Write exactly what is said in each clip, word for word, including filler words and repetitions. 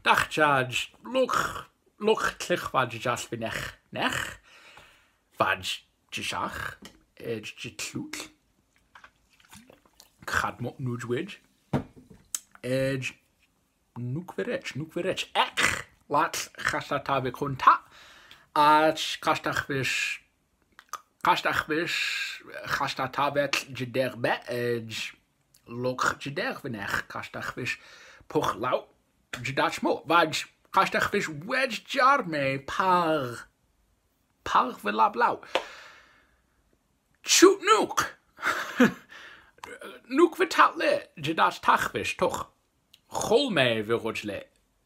Dach jaj, look, look, clich vad jas vinech, nech, vad jishach, ed jitluk, khadmot nujwid, ed nukverech, nukverech, ek, lat chastatabe konta, ach kastachvish, kastachvish, chastatabet jiderbe, ed look jider vinech, kastachvish, poch lau, jidachmo, vad kastachvish wedge jarme par, par velablau. Shoot nuke. Nuke vitatle, jidat tachvish, toch. Chol me virojle.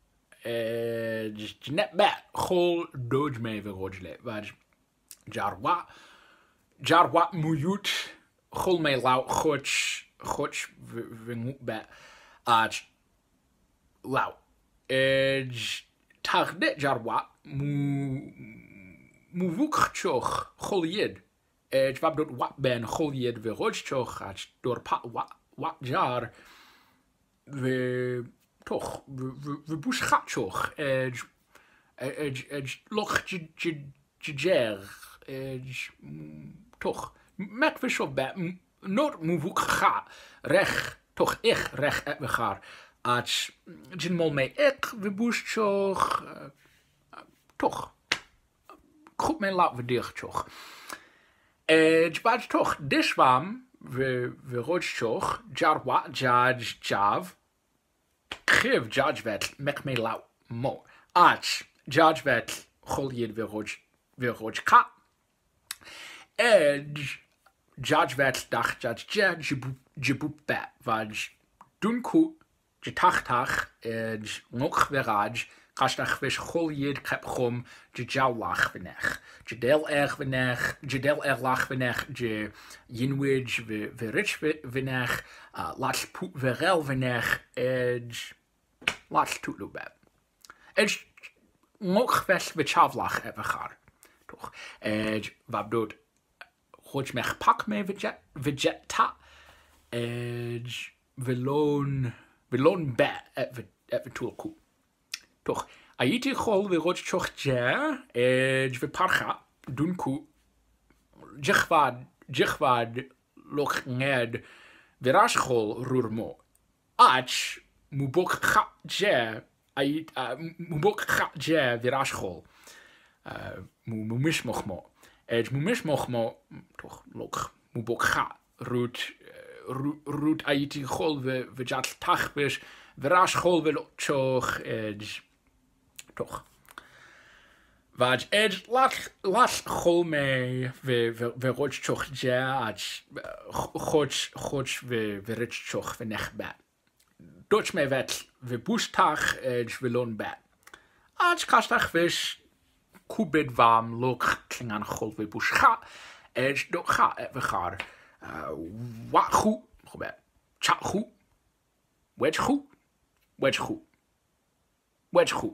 Net bet, chol dodge me virojle. Vad jarwa, jarwa muyut, chol me lau, choch, choch vingut bet. Aj lau. Ej tagnet jarwa mu muvukchoch cholied. Ej vabdot wat ben cholied virojchoch ach door pat wat wat jar we toch we buschatchoch. Ej ej ej loch jijer ej toch mek vishof bet not muvukcha rech toch ich rech et vegar. Ach, jin mol me ik, we boestjoch, toch. Goed me laat we dichtjoch. Eh, jbad toch, dishwam, we we rotjoch, jarwa, jaj, jav, khiv, jajvet, mek me laat mo. Ach, jajvet, choljid we roj, we rojka. Edge, jajvet, dach, jaj, jaj, jibup bet, vaj, dunku. Jitachtach, ed nog veraj, kastach vis choljid kepchum, jijawlach venech, jidel erg venech, jidel erlach venech, je yinwij verich venech, lach put verel venech, ed lach tutlubeb. Ed nog ves vichavlach evachar, toch? Ed vabdod, hoj mech pak me vegeta, ed velon. Velon bet et ve tulku. Toch, aiti chol ve rot choch jer, ed ve parcha, dunku, jichvad, jichvad, loch nged, verash chol rurmo. Ach, mubok cha jer, ait, mubok cha jer verash chol. Mumishmochmo. Ed mumishmochmo, toch, loch, mubok cha, root, root aiti chol ve vejat tachbish verash chol ve choch ed toch vaj ed lach lach chol me ve ve rot choch ja ach choch choch ve ve rich choch ve nechba doch me vet ve bushtach ed velon bat ach kastach vish kubed vam loch klingan chol ve bushcha ed doch ga ve gar wat goed, chat goed, wedge goed, wedge goed, wedge goed.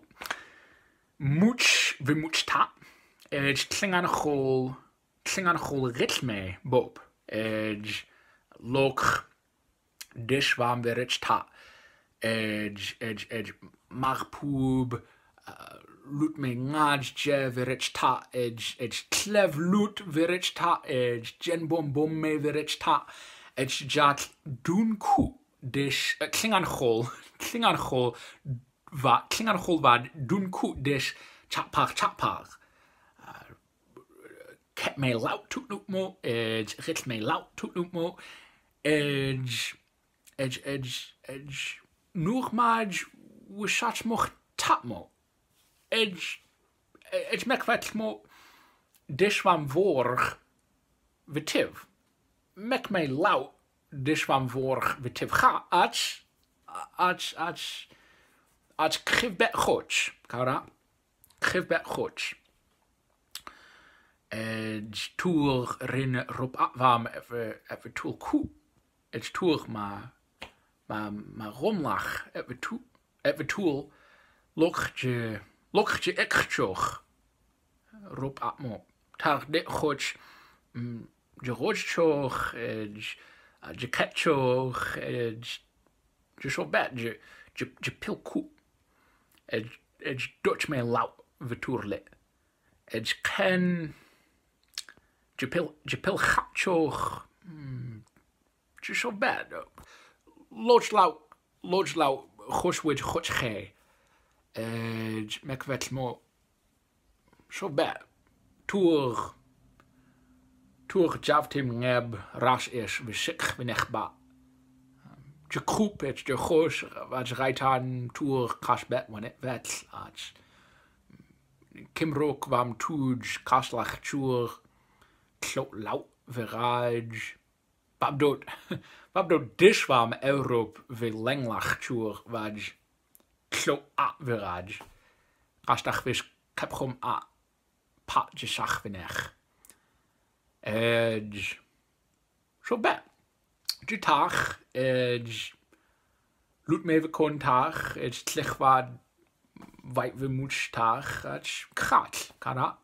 Much, we much ta. Edge kling aan gol, kling aan gol ritme bob. Edge lok, dish warm we rich ta. Edge, edge, edge, marpub, loot me ngaj je we rich ta. Edge, edge clev loot we rich ta. Edge gen bom bom me we rich ta. Edge jat doen ku dish kling aan gol, kling aan gol va kling aan gol va doen ku dish chapag chapag. Ket me lout toet loop mo. Edge rit me lout toet loop mo. Edge, edge, edge, edge. Nog maj we shach moch tap mo. Edge, edge mek vet mo dish van vorg vetiv. Mek me lout dish van vorg vetiv ga ach ach ach ach khiv bet khoch kara khiv bet khoch. Edge tour rin rop warm even even tool ku. Edge tour ma ma ma romlach even toe even tool lokje lokje ekchoch rop atmo tag de khoch je rochoch edge je ketchoch edge je so bet je je je pil ku Ed ed Dutch me lau veturle. Ed ken Japil Japil Hatchoch. Just so bad. Lodge lau Lodge lau Hushwid Hutche. Ed Mekvet mo so bad. Tour Tour Javtim Neb Rash ish Vishik Vinechba. Je kroep het, je goos, wat je rijdt aan toer kasbet wanneer het laat. Kimrook kwam toej kaslach toer, klot lauw verraad. Babdot, babdot dis kwam Europe veel lenglach toer, wat klot a verraad. Kastach wis kapchom a pat je sach vinech. Edge, zo bet. Die tag is loot me even kon tag is tlich wat weit we moet tag het gaat kan dat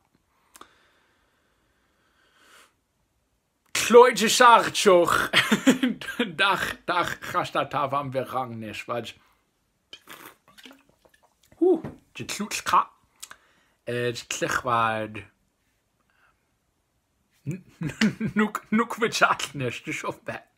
Kloidje sagt toch dag dag gast dat van verangnis wat hoe je kloot ka is tlich wat nuk nuk we chatnes dus of bet